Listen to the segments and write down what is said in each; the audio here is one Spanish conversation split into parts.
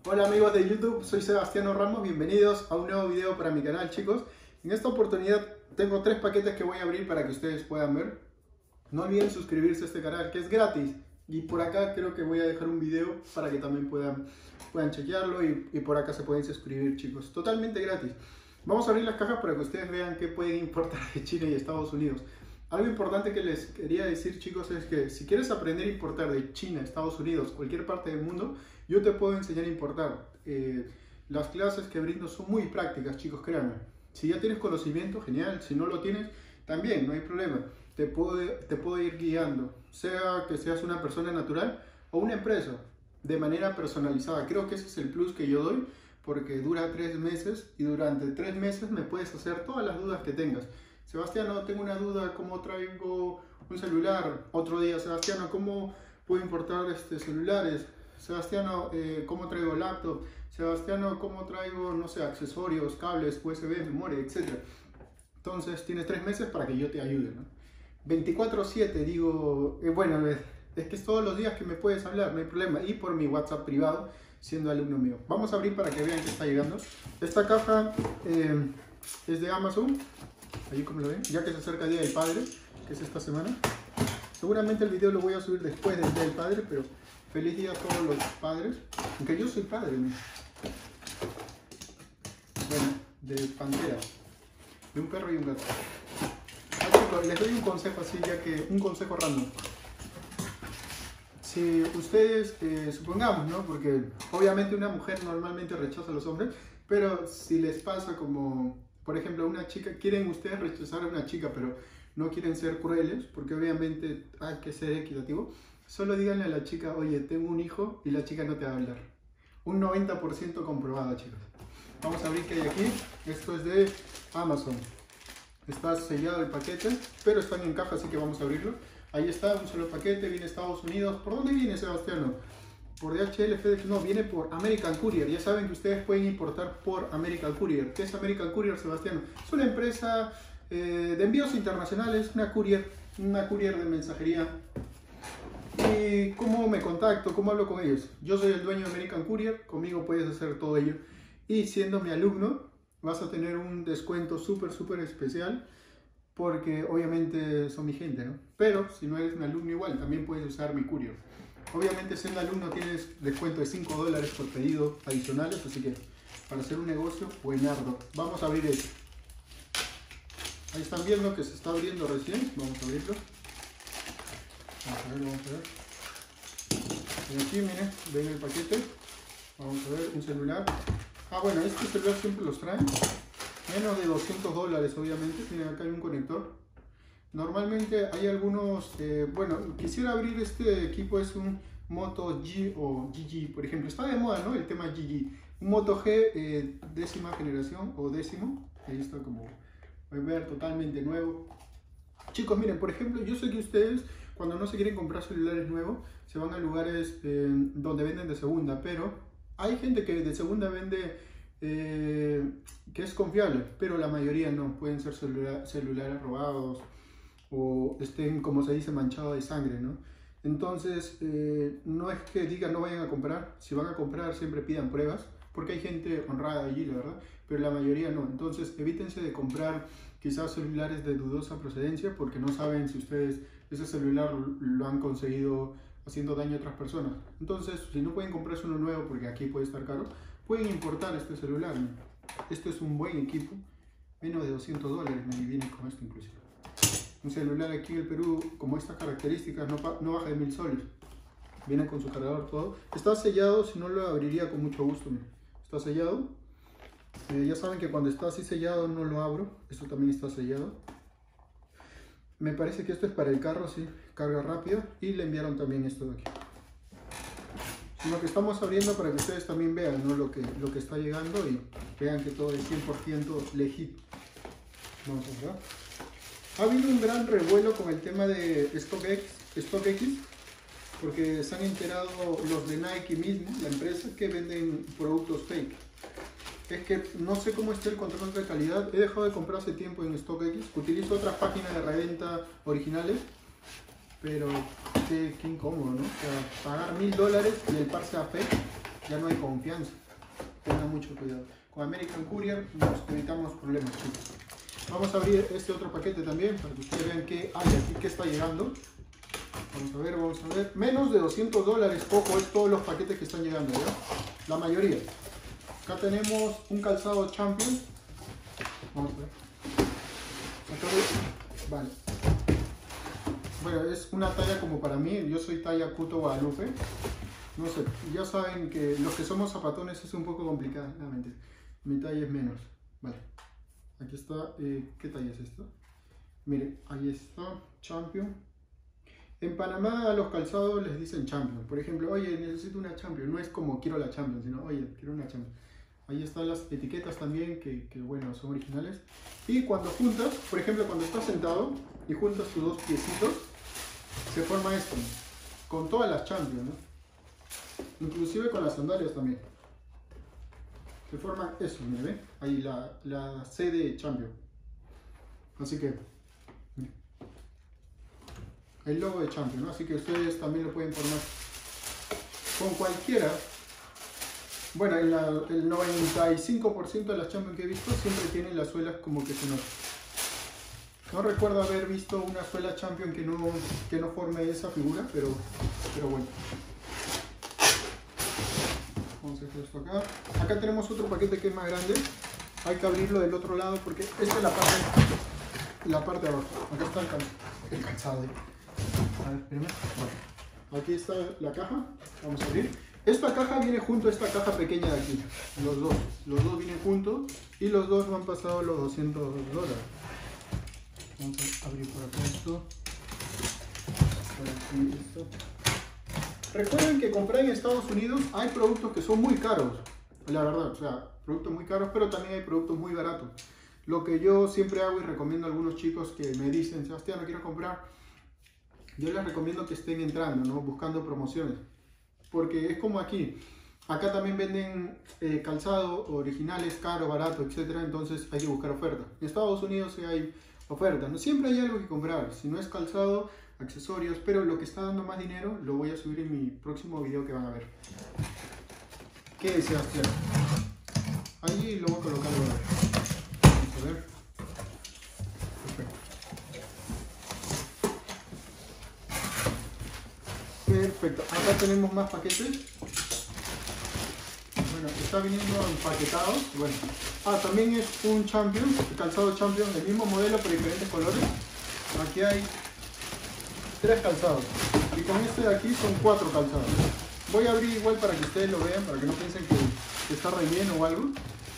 Hola amigos de YouTube, soy Sebastiano Ramos, bienvenidos a un nuevo video para mi canal, chicos. En esta oportunidad tengo 3 paquetes que voy a abrir para que ustedes puedan ver. No olviden suscribirse a este canal que es gratis, y por acá creo que voy a dejar un video para que también puedan chequearlo y por acá se pueden suscribir, chicos, totalmente gratis. Vamos a abrir las cajas para que ustedes vean qué pueden importar de China y Estados Unidos. Algo importante que les quería decir, chicos, es que si quieres aprender a importar de China, Estados Unidos, cualquier parte del mundo, yo te puedo enseñar a importar. Las clases que brindo son muy prácticas, chicos, créanme. Si ya tienes conocimiento, genial. Si no lo tienes, también, no hay problema. Te puedo ir guiando, sea que seas una persona natural o una empresa, de manera personalizada. Creo que ese es el plus que yo doy, porque dura 3 meses y durante 3 meses me puedes hacer todas las dudas que tengas. Sebastiano, tengo una duda, ¿cómo traigo un celular? Otro día, Sebastiano, ¿cómo puedo importar celulares? Sebastiano, ¿cómo traigo laptop? Sebastiano, ¿cómo traigo, no sé, accesorios, cables, USB, memoria, etcétera? Entonces, tienes 3 meses para que yo te ayude, ¿no? 24/7, digo, bueno, es que es todos los días que me puedes hablar, no hay problema. Y por mi WhatsApp privado, siendo alumno mío. Vamos a abrir para que vean que está llegando. Esta caja es de Amazon. Ahí como lo ven, ya que se acerca el Día del Padre, que es esta semana. Seguramente el video lo voy a subir después del Día del Padre, pero feliz día a todos los padres. Aunque yo soy padre, ¿no? Bueno, de pantera, de un perro y un gato. Chicos, les doy un consejo así, ya que un consejo random. Si ustedes, supongamos, ¿no? Porque obviamente una mujer normalmente rechaza a los hombres, pero si les pasa como, por ejemplo, una chica, quieren ustedes rechazar a una chica, pero no quieren ser crueles, porque obviamente hay que ser equitativo, solo díganle a la chica, oye, tengo un hijo, y la chica no te va a hablar. Un 90% comprobado, chicos. Vamos a abrir qué hay aquí. Esto es de Amazon. Está sellado el paquete, pero están en caja, así que vamos a abrirlo. Ahí está, un solo paquete, viene Estados Unidos. ¿Por dónde viene, Sebastiano? Por DHL, FedEx, no, viene por American Courier. Ya saben que ustedes pueden importar por American Courier. ¿Qué es American Courier, Sebastiano? Es una empresa de envíos internacionales, una courier de mensajería. ¿Y cómo me contacto? ¿Cómo hablo con ellos? Yo soy el dueño de American Courier, conmigo puedes hacer todo ello. Y siendo mi alumno, vas a tener un descuento súper especial, porque obviamente son mi gente, ¿no? Pero si no eres mi alumno igual, también puedes usar mi courier. Obviamente siendo alumno tienes descuento de $5 por pedido adicionales, así que para hacer un negocio, buenardo. Vamos a abrir esto. Ahí están viendo que se está abriendo recién, vamos a abrirlo. Vamos a ver. Y aquí, miren, ven el paquete. Vamos a ver, un celular. Ah, bueno, este celular siempre los traen. Menos de $200, obviamente. Miren, acá hay un conector. Normalmente hay algunos, bueno, quisiera abrir este equipo, es un Moto G o GG, por ejemplo. Está de moda, ¿no? El tema GG. Un Moto G, 10ª generación o 10º. Ahí está, como pueden ver, totalmente nuevo. Chicos, miren, por ejemplo, yo sé que ustedes, cuando no se quieren comprar celulares nuevos, se van a lugares donde venden de segunda, pero hay gente que de segunda vende que es confiable, pero la mayoría no. Pueden ser celulares robados o estén, como se dice, manchados de sangre, ¿no? Entonces, no es que digan no vayan a comprar. Si van a comprar, siempre pidan pruebas, porque hay gente honrada allí, la verdad, pero la mayoría no. Entonces, evítense de comprar quizás celulares de dudosa procedencia, porque no saben si ustedes ese celular lo han conseguido haciendo daño a otras personas. Entonces, si no pueden comprarse uno nuevo, porque aquí puede estar caro, pueden importar este celular, ¿no? Este es un buen equipo, menos de $200 me viene con esto inclusive. Un celular aquí en el Perú, como estas características, no baja de 1000 soles. Viene con su cargador, todo. Está sellado, si no lo abriría con mucho gusto. Mira. Está sellado. Ya saben que cuando está así sellado no lo abro. Esto también está sellado. Me parece que esto es para el carro, sí. Carga rápida. Y le enviaron también esto de aquí. Lo que estamos abriendo para que ustedes también vean, ¿no? lo que está llegando y vean que todo es 100% legítimo. Vamos a ver. Ha habido un gran revuelo con el tema de StockX, porque se han enterado los de Nike mismo, la empresa, que venden productos fake. Es que no sé cómo está el control de calidad. He dejado de comprar hace tiempo en StockX. Utilizo otras páginas de reventa originales, pero qué incómodo, ¿no? O sea, pagar $1000 y el par sea fake. ya no hay confianza. Tengan mucho cuidado. Con American Courier nos evitamos problemas, chicos. Vamos a abrir este otro paquete también para que ustedes vean qué hay aquí, qué está llegando. Vamos a ver, vamos a ver. Menos de $200, ojo, es todos los paquetes que están llegando, ¿ya? La mayoría. Acá tenemos un calzado Champion. Vamos a ver. Vale. Bueno, es una talla como para mí. Yo soy talla Cuto Guadalupe. No sé, ya saben que los que somos zapatones es un poco complicado. No, mentira. Mi talla es menos. Vale. Aquí está. ¿Qué talla es esta? Miren, ahí está. Champion. En Panamá a los calzados les dicen Champion. Por ejemplo, oye, necesito una Champion. No es como quiero la Champion, sino oye, quiero una Champion. Ahí están las etiquetas también, que bueno, son originales. Y cuando juntas, por ejemplo, cuando estás sentado y juntas tus dos piecitos, se forma esto, con todas las Champions, ¿no? Inclusive con las sandalias también. Se forma eso, ¿me ven? Ahí la C de Champion. Así que, el logo de Champion, ¿no? Así que ustedes también lo pueden formar con cualquiera. Bueno, el 95% de las Champions que he visto siempre tienen las suelas como que se notan. No recuerdo haber visto una suela Champion que no forme esa figura, pero bueno. Vamos a hacer esto acá. Acá tenemos otro paquete que es más grande. Hay que abrirlo del otro lado porque esta es la parte de abajo. Acá está el calzado. A ver, espérame. Bueno, aquí está la caja. Vamos a abrir. Esta caja viene junto a esta caja pequeña de aquí. Los dos vienen juntos y los dos no han pasado los $200. Vamos a abrir por acá esto. Por aquí esto. Recuerden que comprar en Estados Unidos hay productos que son muy caros, la verdad, o sea, productos muy caros, pero también hay productos muy baratos. Lo que yo siempre hago y recomiendo a algunos chicos que me dicen, Sebastián, no quiero comprar, yo les recomiendo que estén entrando, ¿no? Buscando promociones, porque es como aquí. Acá también venden calzado originales, caro, barato, etc. Entonces hay que buscar ofertas. En Estados Unidos sí hay ofertas, ¿no? Siempre hay algo que comprar. Si no es calzado, accesorios, pero lo que está dando más dinero lo voy a subir en mi próximo video que van a ver. ¿Qué deseas hacer? Ahí lo voy a colocar ahora. Vamos a ver. Perfecto. Acá tenemos más paquetes. Bueno, está viniendo empaquetado. Bueno. También es un Champion, el calzado Champion, el mismo modelo pero diferentes colores. Aquí hay 3 calzados y con este de aquí son 4 calzados. Voy a abrir igual para que ustedes lo vean, para que no piensen que está relleno o algo.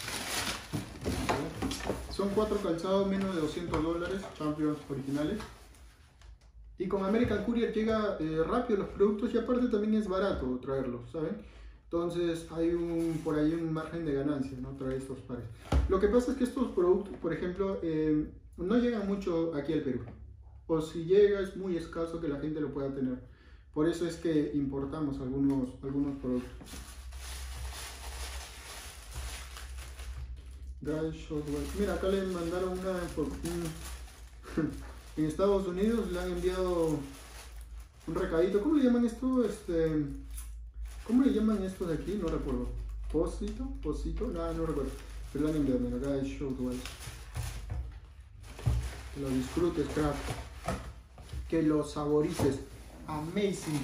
Son 4 calzados, menos de $200, Champions originales. Y con American Courier llega rápido los productos y aparte también es barato traerlos, ¿saben? Entonces hay por ahí un margen de ganancia, ¿no? Traer estos pares. Lo que pasa es que estos productos, por ejemplo, no llegan mucho aquí al Perú. O si llega es muy escaso que la gente lo pueda tener. Por eso es que importamos algunos productos. Mira, acá le mandaron en Estados Unidos le han enviado un recadito. ¿Cómo le llaman esto? ¿Cómo le llaman esto de aquí? No recuerdo. ¿Posito? No recuerdo. Pero lo han enviado. Mira, acá es Showtwise. Que lo disfrutes, crack. Que lo saborices. Amazing.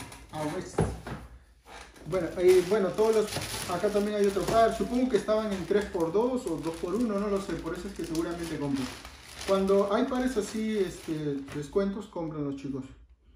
Bueno, todos los... Acá también hay otro par. Supongo que estaban en 3x2 o 2x1, no lo sé. Por eso es que seguramente compro. Cuando hay pares así, descuentos, compran los chicos.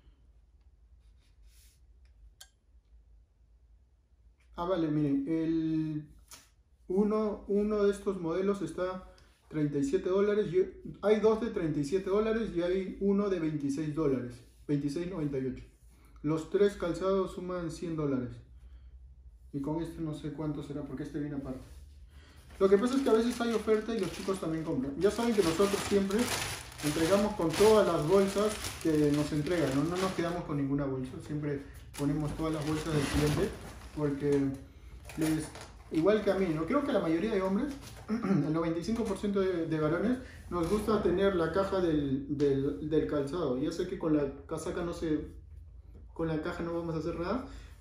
Vale, miren. Uno de estos modelos está $37. Hay dos de $37 y hay uno de $26. $26.98. Los 3 calzados suman $100. Y con este no sé cuánto será porque este viene aparte. Lo que pasa es que a veces hay oferta y los chicos también compran. Ya saben que nosotros siempre entregamos con todas las bolsas que nos entregan. No nos quedamos con ninguna bolsa. Siempre ponemos todas las bolsas del cliente. Porque igual que a mí, ¿no? Creo que la mayoría de hombres, el 95% de varones, nos gusta tener la caja del calzado. Ya sé que con la casaca con la caja no vamos a hacer nada,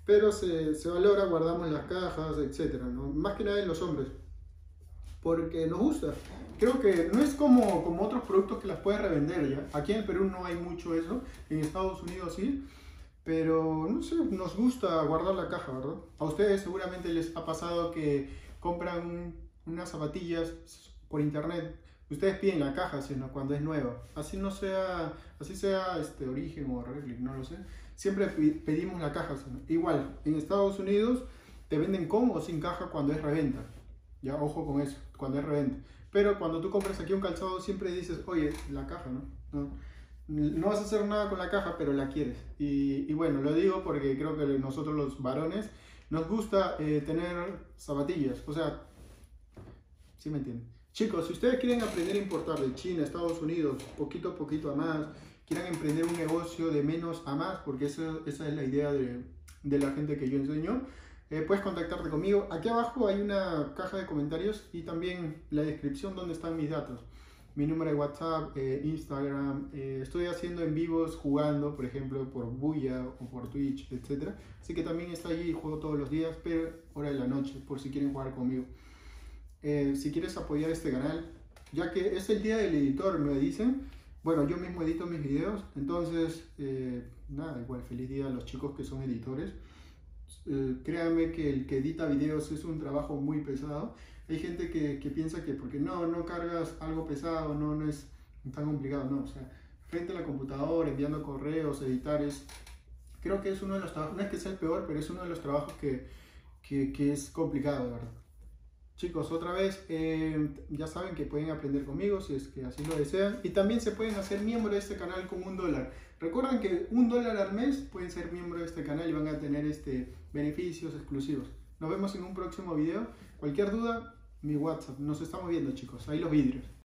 pero se valora, guardamos las cajas, etcétera, ¿no? Más que nada en los hombres, porque nos gusta. Creo que no es como otros productos que las puedes revender ya. Aquí en el Perú no hay mucho eso, en Estados Unidos sí, pero no sé, nos gusta guardar la caja, ¿verdad? A ustedes seguramente les ha pasado que compran unas zapatillas por internet. Ustedes piden la caja, sino cuando es nueva. Así no sea, así sea Origen o Replic, no lo sé. Siempre pedimos la caja, ¿no? Igual, en Estados Unidos te venden con o sin caja cuando es reventa. Ya, ojo con eso, cuando es reventa. Pero cuando tú compras aquí un calzado siempre dices, oye, la caja, ¿no? No vas a hacer nada con la caja, pero la quieres. Y bueno, lo digo porque creo que nosotros los varones nos gusta tener zapatillas. O sea, ¿sí me entienden? Chicos, si ustedes quieren aprender a importar de China, Estados Unidos, poquito a poquito a más, quieran emprender un negocio de menos a más, porque esa es la idea de la gente que yo enseño, puedes contactarte conmigo. Aquí abajo hay una caja de comentarios y también la descripción donde están mis datos. Mi número de WhatsApp, Instagram, estoy haciendo en vivos jugando, por ejemplo, por Buya o por Twitch, etc. Así que también está allí, juego todos los días, pero hora de la noche, por si quieren jugar conmigo. Si quieres apoyar este canal, ya que es el día del editor, me dicen. Bueno, yo mismo edito mis videos, entonces, nada, igual, feliz día a los chicos que son editores. Créanme que el que edita videos es un trabajo muy pesado. Hay gente que piensa que porque no cargas algo pesado, no es tan complicado, no. O sea, frente a la computadora, enviando correos, editar, creo que es uno de los trabajos, no es que sea el peor, pero es uno de los trabajos que es complicado, de verdad. Chicos, otra vez, ya saben que pueden aprender conmigo si es que así lo desean. Y también se pueden hacer miembro de este canal con $1. Recuerden que $1 al mes pueden ser miembro de este canal y van a tener beneficios exclusivos. Nos vemos en un próximo video. Cualquier duda, mi WhatsApp. Nos estamos viendo, chicos. Ahí los vidrios.